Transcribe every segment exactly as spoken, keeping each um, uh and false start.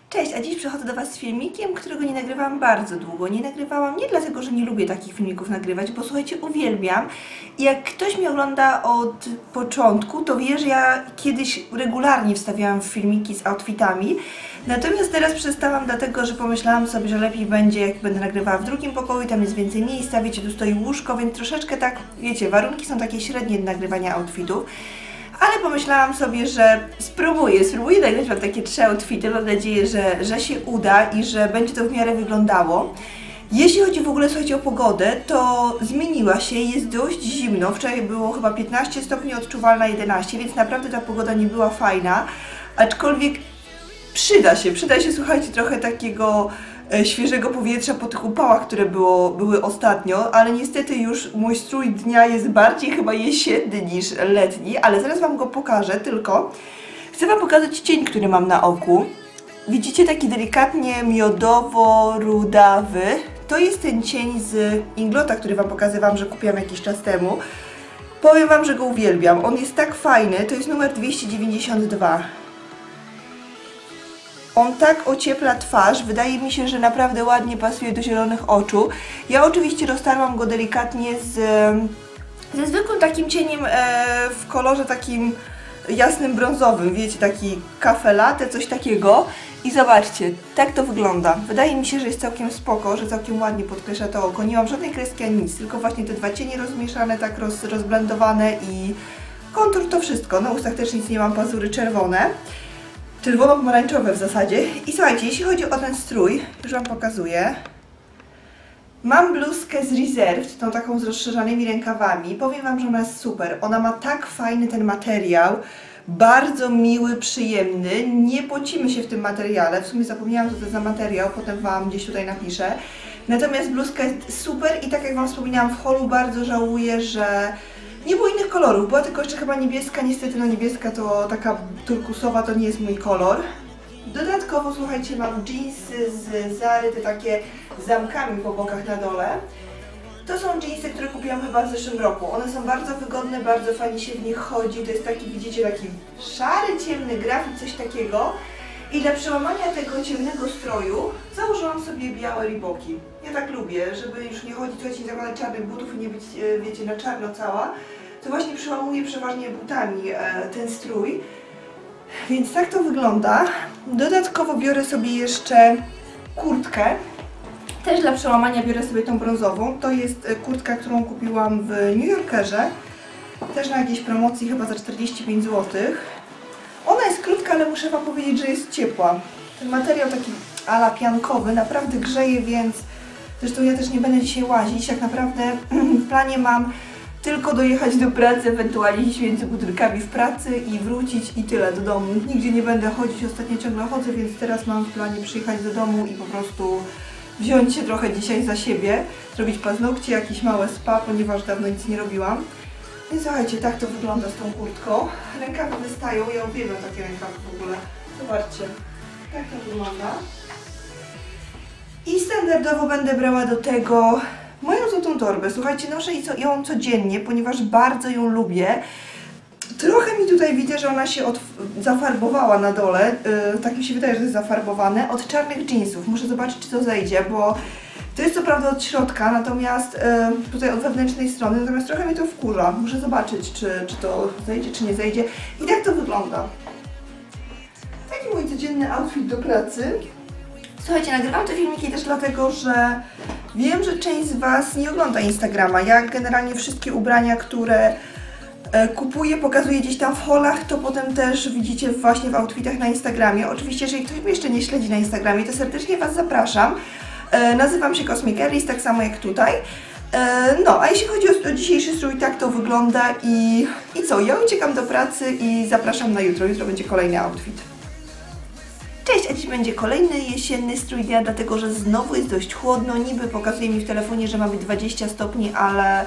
Cześć, a dziś przychodzę do Was z filmikiem, którego nie nagrywałam bardzo długo. Nie nagrywałam nie dlatego, że nie lubię takich filmików nagrywać, bo słuchajcie, uwielbiam. I jak ktoś mnie ogląda od początku, to wie, że ja kiedyś regularnie wstawiałam filmiki z outfitami. Natomiast teraz przestałam dlatego, że pomyślałam sobie, że lepiej będzie, jak będę nagrywała w drugim pokoju, tam jest więcej miejsca, wiecie, tu stoi łóżko, więc troszeczkę tak, wiecie, warunki są takie średnie do nagrywania outfitów. Ale pomyślałam sobie, że spróbuję, spróbuję nagrać Wam takie trzy outfity. Mam nadzieję, że, że się uda i że będzie to w miarę wyglądało. Jeśli chodzi w ogóle, słuchajcie, o pogodę, to zmieniła się, jest dość zimno. Wczoraj było chyba piętnaście stopni, odczuwalna jedenaście, więc naprawdę ta pogoda nie była fajna. Aczkolwiek przyda się, przyda się, słuchajcie, trochę takiego e, świeżego powietrza po tych upałach, które było, były ostatnio, ale niestety już mój strój dnia jest bardziej chyba jesienny niż letni, ale zaraz Wam go pokażę, tylko chcę Wam pokazać cień, który mam na oku. Widzicie, taki delikatnie miodowo-rudawy. To jest ten cień z Inglota, który Wam pokazywałam, że kupiłam jakiś czas temu. Powiem Wam, że go uwielbiam. On jest tak fajny, to jest numer dwieście dziewięćdziesiąt dwa. On tak ociepla twarz, wydaje mi się, że naprawdę ładnie pasuje do zielonych oczu. Ja oczywiście roztarłam go delikatnie z, ze zwykłym takim cieniem e, w kolorze takim jasnym brązowym, wiecie, taki cafe latte, coś takiego. I zobaczcie, tak to wygląda. Wydaje mi się, że jest całkiem spoko, że całkiem ładnie podkreśla to oko. Nie mam żadnej kreski ani nic, tylko właśnie te dwa cienie rozmieszane, tak roz, rozblendowane i kontur to wszystko. Na ustach też nic nie mam, pazury czerwone. Czerwono-pomarańczowe w zasadzie. I słuchajcie, jeśli chodzi o ten strój, już Wam pokazuję. Mam bluzkę z Reserved, tą taką z rozszerzanymi rękawami. Powiem Wam, że ona jest super. Ona ma tak fajny ten materiał. Bardzo miły, przyjemny. Nie pocimy się w tym materiale. W sumie zapomniałam, co to jest za materiał. Potem Wam gdzieś tutaj napiszę. Natomiast bluzka jest super i tak jak Wam wspominałam w holu, bardzo żałuję, że nie było innych kolorów, była tylko jeszcze chyba niebieska, niestety no niebieska to taka turkusowa, to nie jest mój kolor. Dodatkowo, słuchajcie, mam dżinsy z Zary, te takie z zamkami po bokach na dole. To są dżinsy, które kupiłam chyba w zeszłym roku. One są bardzo wygodne, bardzo fajnie się w nich chodzi. To jest taki, widzicie, taki szary, ciemny grafik, coś takiego. I dla przełamania tego ciemnego stroju założyłam sobie białe Reeboki. Ja tak lubię, żeby już nie chodzić, słuchajcie, nie zakładać czarnych butów i nie być, wiecie, na czarno cała. To właśnie przełamuję przeważnie butami ten strój. Więc tak to wygląda. Dodatkowo biorę sobie jeszcze kurtkę. Też dla przełamania biorę sobie tą brązową. To jest kurtka, którą kupiłam w New Yorkerze. Też na jakiejś promocji, chyba za czterdzieści pięć złotych. Ona jest krótka, ale muszę Wam powiedzieć, że jest ciepła. Ten materiał taki ala piankowy naprawdę grzeje, więc zresztą ja też nie będę dzisiaj łazić. Tak naprawdę w planie mam tylko dojechać do pracy, ewentualnie iść między budynkami w pracy i wrócić i tyle do domu. Nigdzie nie będę chodzić, ostatnio ciągle chodzę, więc teraz mam w planie przyjechać do domu i po prostu wziąć się trochę dzisiaj za siebie, zrobić paznokcie, jakieś małe spa, ponieważ dawno nic nie robiłam. I słuchajcie, tak to wygląda z tą kurtką. Rękawy wystają, ja uwielbiam takie rękawy w ogóle. Zobaczcie, tak to wygląda. I standardowo będę brała do tego moją złotą torbę. Słuchajcie, noszę ją codziennie, ponieważ bardzo ją lubię. Trochę mi tutaj widzę, że ona się od, zafarbowała na dole. Yy, tak mi się wydaje, że jest zafarbowane. Od czarnych jeansów. Muszę zobaczyć, czy to zejdzie, bo to jest co prawda od środka, natomiast yy, tutaj od wewnętrznej strony, natomiast trochę mnie to wkurza. Muszę zobaczyć, czy, czy to zejdzie, czy nie zejdzie. I tak to wygląda. Taki mój codzienny outfit do pracy. Słuchajcie, nagrywam te filmiki też dlatego, że wiem, że część z Was nie ogląda Instagrama. Ja generalnie wszystkie ubrania, które e, kupuję, pokazuję gdzieś tam w haulach, to potem też widzicie właśnie w outfitach na Instagramie. Oczywiście, jeżeli ktoś mnie jeszcze nie śledzi na Instagramie, to serdecznie Was zapraszam. E, nazywam się Cosmic Alice, tak samo jak tutaj. E, no, a jeśli chodzi o, o dzisiejszy strój, tak to wygląda i, i co? Ja uciekam do pracy i zapraszam na jutro. Jutro będzie kolejny outfit. Cześć, a dziś będzie kolejny jesienny strój dnia, dlatego że znowu jest dość chłodno. Niby pokazuje mi w telefonie, że ma być dwadzieścia stopni, ale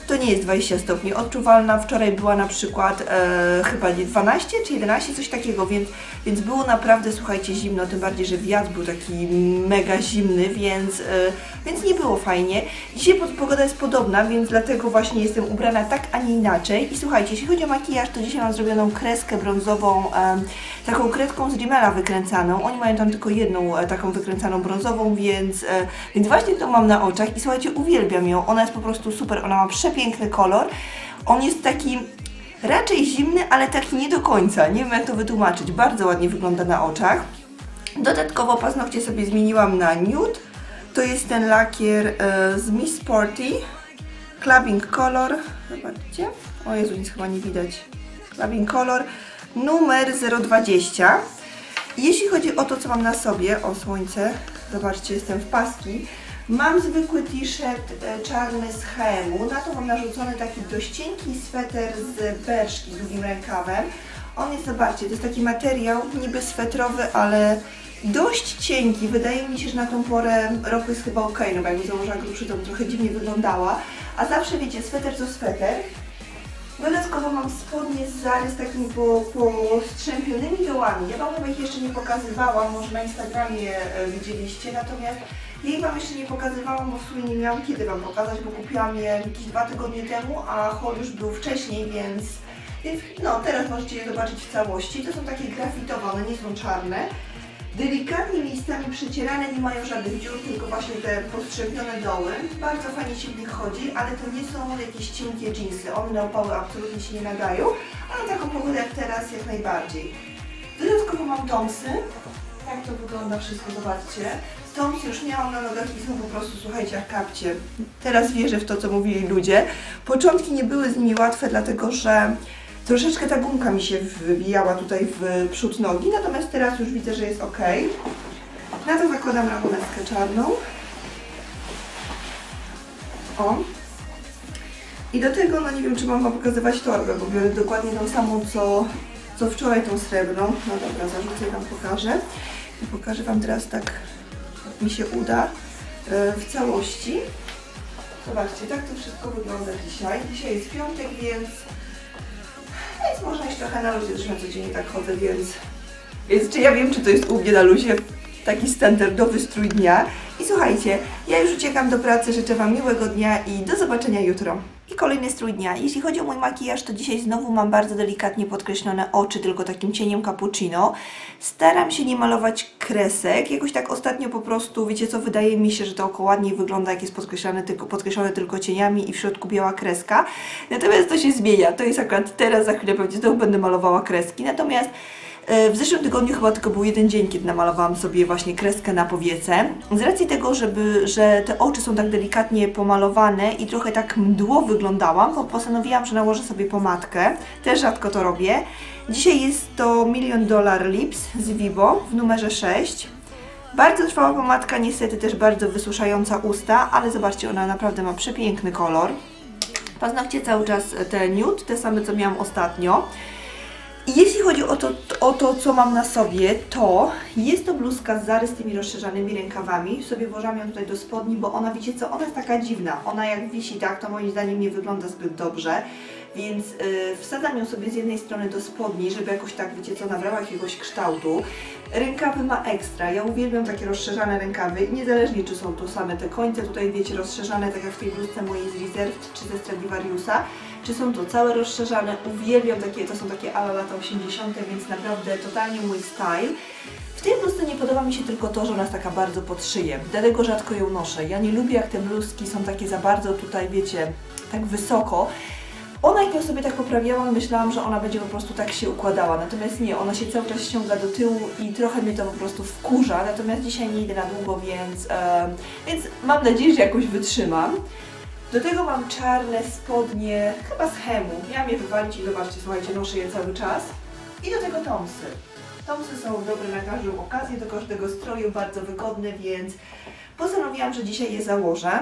To nie jest dwadzieścia stopni odczuwalna. Wczoraj była na przykład e, chyba nie dwanaście czy jedenaście, coś takiego, więc, więc było naprawdę, słuchajcie, zimno, tym bardziej, że wiatr był taki mega zimny, więc, e, więc nie było fajnie. Dzisiaj pogoda jest podobna, więc dlatego właśnie jestem ubrana tak, a nie inaczej. I słuchajcie, jeśli chodzi o makijaż, to dzisiaj mam zrobioną kreskę brązową, e, taką kredką z Rimmela wykręcaną. Oni mają tam tylko jedną e, taką wykręcaną brązową, więc, e, więc właśnie to mam na oczach i słuchajcie, uwielbiam ją. Ona jest po prostu super, ona ma przepiękny kolor. On jest taki raczej zimny, ale taki nie do końca. Nie wiem, jak to wytłumaczyć. Bardzo ładnie wygląda na oczach. Dodatkowo paznokcie sobie zmieniłam na nude. To jest ten lakier e, z Miss Sporty. Clubbing Color. Zobaczcie. O Jezu, nic chyba nie widać. Clubbing Color numer zero dwadzieścia. Jeśli chodzi o to, co mam na sobie, o słońce, zobaczcie, jestem w paski. Mam zwykły t-shirt e, czarny z H and M-u, na to mam narzucony taki dość cienki sweter z berszki z długim rękawem. On jest, zobaczcie, to jest taki materiał niby swetrowy, ale dość cienki. Wydaje mi się, że na tą porę roku jest chyba ok, no bo jakby założyła grubszy, to by trochę dziwnie wyglądała. A zawsze, wiecie, sweter to sweter. Dodatkowo mam spodnie z Zary z takimi po, po strzępionymi dołami. Ja Wam chyba ich jeszcze nie pokazywałam, może na Instagramie e, widzieliście, natomiast ja ich Wam jeszcze nie pokazywałam, bo w sumie nie miałam kiedy Wam pokazać, bo kupiłam je jakieś dwa tygodnie temu, a haul już był wcześniej, więc, więc no teraz możecie je zobaczyć w całości. To są takie grafitowe, one nie są czarne. Delikatnie miejscami przecierane, nie mają żadnych dziur, tylko właśnie te postrzępione doły. Bardzo fajnie się w nich chodzi, ale to nie są jakieś cienkie dżinsy. One na opały absolutnie się nie nadają, a na taką pogodę jak teraz jak najbardziej. Dodatkowo mam tomsy. Tak to wygląda wszystko, zobaczcie. Tomsy już miałam na nogach i są po prostu, słuchajcie, jak kapcie. Teraz wierzę w to, co mówili ludzie. Początki nie były z nimi łatwe, dlatego że troszeczkę ta gumka mi się wybijała tutaj w przód nogi, natomiast teraz już widzę, że jest ok. Na to zakładam ramoneskę czarną. O. I do tego, no nie wiem, czy mam wam pokazywać torbę, bo biorę dokładnie tą samą, co, co wczoraj, tą srebrną. No dobra, zarzucę i wam pokażę. I pokażę wam teraz tak, jak mi się uda, w całości. Zobaczcie, tak to wszystko wygląda dzisiaj. Dzisiaj jest piątek, więc Więc można iść trochę na luzie, zresztą codziennie tak chodzę, więc... Więc czy ja wiem, czy to jest u mnie na luzie taki standardowy strój dnia. I słuchajcie, ja już uciekam do pracy, życzę Wam miłego dnia i do zobaczenia jutro. I kolejny strój dnia. Jeśli chodzi o mój makijaż, to dzisiaj znowu mam bardzo delikatnie podkreślone oczy, tylko takim cieniem cappuccino. Staram się nie malować kresek. Jakoś tak ostatnio po prostu, wiecie co, wydaje mi się, że to oko ładniej wygląda, jak jest podkreślone tylko, podkreślone tylko cieniami i w środku biała kreska. Natomiast to się zmienia. To jest akurat teraz, za chwilę pewnie znowu będę malowała kreski. Natomiast w zeszłym tygodniu chyba tylko był jeden dzień, kiedy namalowałam sobie właśnie kreskę na powiece. Z racji tego, żeby, że te oczy są tak delikatnie pomalowane i trochę tak mdło wyglądałam, to postanowiłam, że nałożę sobie pomadkę. Też rzadko to robię. Dzisiaj jest to Million Dollar Lips z Vivo w numerze sześć. Bardzo trwała pomadka, niestety też bardzo wysuszająca usta, ale zobaczcie, ona naprawdę ma przepiękny kolor. Paznokcie cały czas te nude, te same co miałam ostatnio. I jeśli chodzi o to, o to, co mam na sobie, to jest to bluzka z Zary z tymi rozszerzanymi rękawami. Sobie włożyłam ją tutaj do spodni, bo ona, wiecie co, ona jest taka dziwna. Ona jak wisi tak, to moim zdaniem nie wygląda zbyt dobrze. Więc yy, wsadzam ją sobie z jednej strony do spodni, żeby jakoś tak, wiecie co, nabrała jakiegoś kształtu. Rękawy ma ekstra. Ja uwielbiam takie rozszerzane rękawy. Niezależnie, czy są to same te końce, tutaj wiecie, rozszerzane, tak jak w tej bluzce mojej z Reserved, czy ze Stradivariusa. Czy są to całe rozszerzane. Uwielbiam takie, to są takie ala lata osiemdziesiąte, więc naprawdę totalnie mój style. W tej bluzce nie podoba mi się tylko to, że ona jest taka bardzo pod szyję. Dlatego rzadko ją noszę. Ja nie lubię, jak te bluzki są takie za bardzo tutaj, wiecie, tak wysoko. Ona, jak ją sobie tak poprawiałam, myślałam, że ona będzie po prostu tak się układała, natomiast nie, ona się cały czas ściąga do tyłu i trochę mnie to po prostu wkurza, natomiast dzisiaj nie idę na długo, więc, e, więc mam nadzieję, że jakoś wytrzymam. Do tego mam czarne spodnie, chyba z H and M-u, miałam je wywalić i zobaczcie, słuchajcie, noszę je cały czas. I do tego tomsy. Tomsy są dobre na każdą okazję, do każdego stroju, bardzo wygodne, więc postanowiłam, że dzisiaj je założę.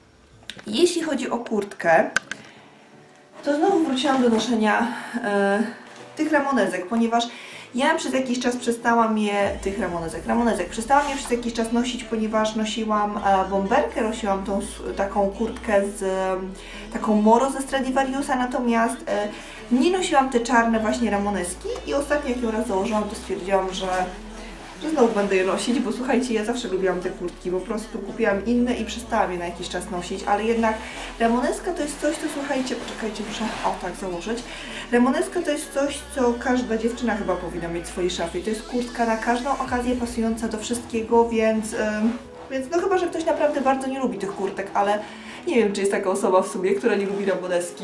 Jeśli chodzi o kurtkę, to znowu wróciłam do noszenia e, tych ramonesek, ponieważ Ja przez jakiś czas przestałam je, tych ramonesek, ramonesek, przestałam je przez jakiś czas nosić, ponieważ nosiłam e, bomberkę, nosiłam tą taką kurtkę z e, taką Moro ze Stradivariusa, natomiast e, nie nosiłam te czarne właśnie ramoneski i ostatnio jak ją raz założyłam, to stwierdziłam, że że znowu będę je nosić, bo słuchajcie, ja zawsze lubiłam te kurtki, po prostu kupiłam inne i przestałam je na jakiś czas nosić, ale jednak ramoneska to jest coś, co słuchajcie, poczekajcie, muszę o tak założyć. Ramoneska to jest coś, co każda dziewczyna chyba powinna mieć w swojej szafie. To jest kurtka na każdą okazję pasująca do wszystkiego, więc, yy, więc no chyba, że ktoś naprawdę bardzo nie lubi tych kurtek, ale nie wiem, czy jest taka osoba w sumie, która nie lubi ramoneski.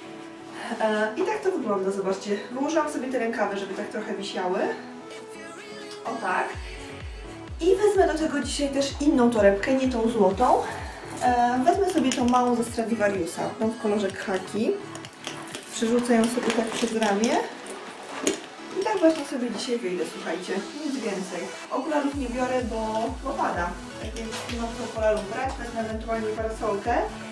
Yy, I tak to wygląda, zobaczcie. Wyłożyłam sobie te rękawy, żeby tak trochę wisiały. O tak. I wezmę do tego dzisiaj też inną torebkę, nie tą złotą. E, wezmę sobie tą małą ze Stradivariusa, tą w kolorze khaki. Przerzucę ją sobie tak przez ramię. I tak właśnie sobie dzisiaj wyjdę, słuchajcie. Nic więcej. Okularów nie biorę, bo, bo pada. Tak więc nie mam co okularów brać, wezmę ewentualnie parasolkę.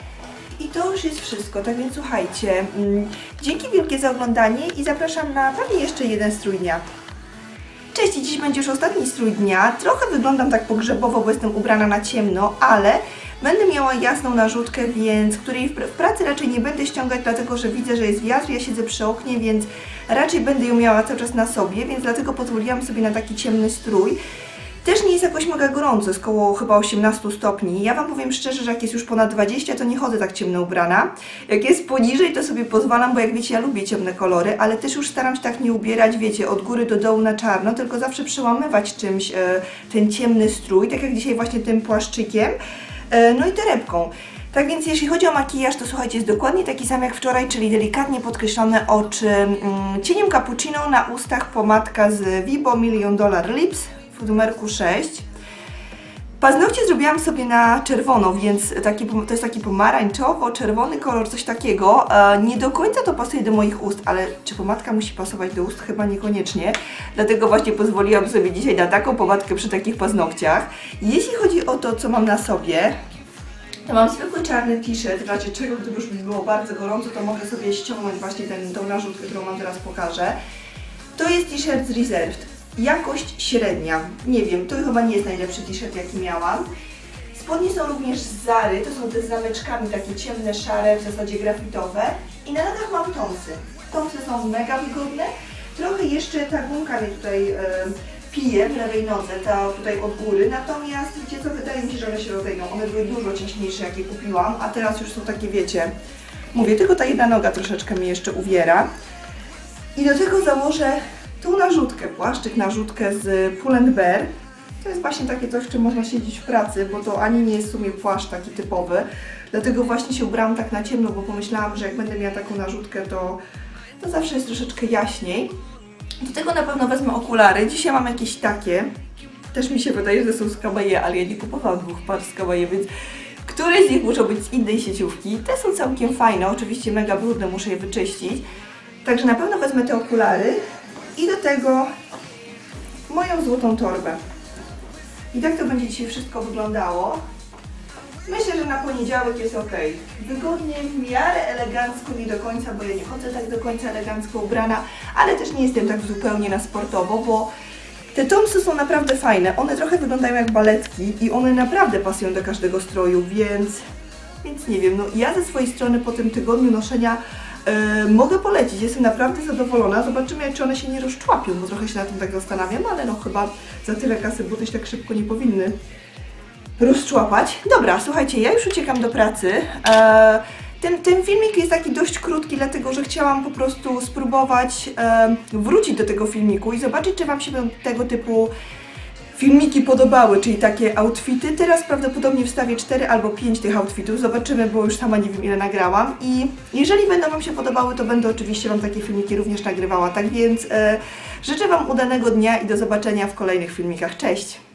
I to już jest wszystko, tak więc słuchajcie. Mm, dzięki wielkie za oglądanie i zapraszam na pewnie jeszcze jeden strój dnia. Cześć, dziś będzie już ostatni strój dnia. Trochę wyglądam tak pogrzebowo, bo jestem ubrana na ciemno, ale będę miała jasną narzutkę, więc której w pracy raczej nie będę ściągać, dlatego że widzę, że jest wiatr, ja siedzę przy oknie, więc raczej będę ją miała cały czas na sobie, więc dlatego pozwoliłam sobie na taki ciemny strój. Też nie jest jakoś mega gorąco, jest koło chyba osiemnastu stopni. Ja Wam powiem szczerze, że jak jest już ponad dwadzieścia, to nie chodzę tak ciemno ubrana. Jak jest poniżej, to sobie pozwalam, bo jak wiecie, ja lubię ciemne kolory, ale też już staram się tak nie ubierać, wiecie, od góry do dołu na czarno, tylko zawsze przełamywać czymś e, ten ciemny strój, tak jak dzisiaj właśnie tym płaszczykiem, e, no i torebką. Tak więc jeśli chodzi o makijaż, to słuchajcie, jest dokładnie taki sam jak wczoraj, czyli delikatnie podkreślone oczy mm, cieniem cappuccino, na ustach pomadka z Vibo Million Dollar Lips w numerku sześć. Paznokcie zrobiłam sobie na czerwono, więc taki, to jest taki pomarańczowo-czerwony kolor, coś takiego. Nie do końca to pasuje do moich ust, ale czy pomadka musi pasować do ust? Chyba niekoniecznie. Dlatego właśnie pozwoliłam sobie dzisiaj na taką pomadkę przy takich paznokciach. Jeśli chodzi o to, co mam na sobie, to mam zwykły czarny t-shirt, w razie czego, gdyby już mi było bardzo gorąco, to mogę sobie ściągnąć właśnie ten, tą narzutkę, którą Wam teraz pokażę. To jest t-shirt z Reserved. Jakość średnia. Nie wiem, to chyba nie jest najlepszy t-shirt, jaki miałam. Spodnie są również z Zary, to są te z zameczkami, takie ciemne, szare, w zasadzie grafitowe. I na nogach mam tomsy. Tomsy są mega wygodne. Trochę jeszcze ta gumka mnie tutaj e, pije w lewej nodze, ta tutaj od góry. Natomiast wiecie co, wydaje mi się, że one się rozejdą. One były dużo ciężniejsze, jak je kupiłam, a teraz już są takie, wiecie, mówię, tylko ta jedna noga troszeczkę mnie jeszcze uwiera. I do tego założę tą narzutkę, płaszczyk, narzutkę z Pull and Bear. To jest właśnie takie coś, w czym można siedzieć w pracy, bo to ani nie jest w sumie płaszcz taki typowy. Dlatego właśnie się ubrałam tak na ciemno, bo pomyślałam, że jak będę miała taką narzutkę, to, to zawsze jest troszeczkę jaśniej. Do tego na pewno wezmę okulary. Dzisiaj mam jakieś takie. Też mi się wydaje, że są z Cabaye, ale ja nie kupowałam dwóch par z Cabaye, więc któreś z nich muszą być z innej sieciówki. Te są całkiem fajne, oczywiście mega brudne, muszę je wyczyścić. Także na pewno wezmę te okulary. I do tego moją złotą torbę. I tak to będzie dzisiaj wszystko wyglądało. Myślę, że na poniedziałek jest ok. Wygodnie, w miarę elegancko, nie do końca, bo ja nie chodzę tak do końca elegancko ubrana, ale też nie jestem tak zupełnie na sportowo, bo te tomsy są naprawdę fajne. One trochę wyglądają jak baletki i one naprawdę pasują do każdego stroju, więc, więc nie wiem, no ja ze swojej strony po tym tygodniu noszenia Yy, mogę polecić, jestem naprawdę zadowolona. Zobaczymy, czy one się nie rozczłapią, bo trochę się na tym tak zastanawiam, ale no chyba za tyle kasy buty się tak szybko nie powinny rozczłapać. Dobra, słuchajcie, ja już uciekam do pracy. Yy, ten, ten filmik jest taki dość krótki, dlatego że chciałam po prostu spróbować yy, wrócić do tego filmiku i zobaczyć, czy Wam się tego typu filmiki podobały, czyli takie outfity. Teraz prawdopodobnie wstawię cztery albo pięć tych outfitów, zobaczymy, bo już sama nie wiem, ile nagrałam. I jeżeli będą Wam się podobały, to będę oczywiście Wam takie filmiki również nagrywała. Tak więc e, życzę Wam udanego dnia i do zobaczenia w kolejnych filmikach. Cześć!